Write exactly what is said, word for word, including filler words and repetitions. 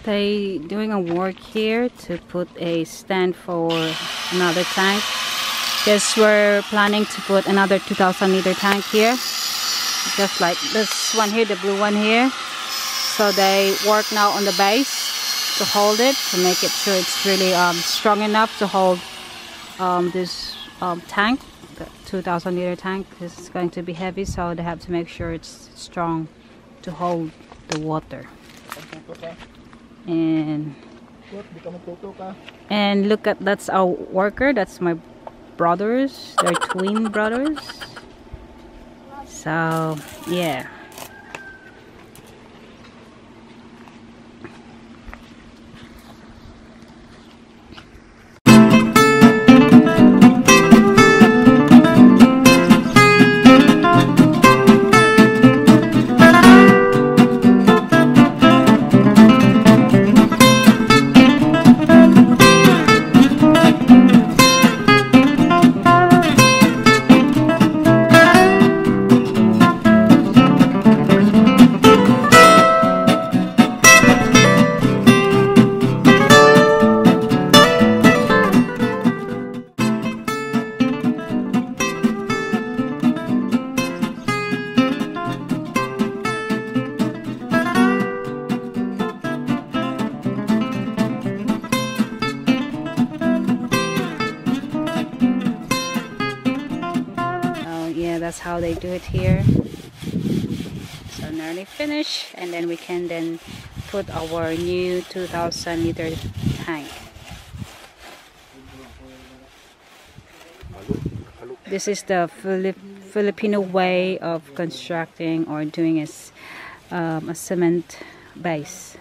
They doing a work here to put a stand for another tank. Because we're planning to put another two thousand liter tank here, just like this one here, the blue one here. So they work now on the base to hold it, to make it sure it's really um, strong enough to hold um, this um, tank, the two thousand liter tank. This is going to be heavy, so they have to make sure it's strong to hold the water. And and look at, that's our worker, that's my brothers, they're twin brothers. So yeah. That's how they do it here. So nearly finished, and then we can then put our new two thousand liter tank. This is the Filip Filipino way of constructing or doing a, um, a cement base.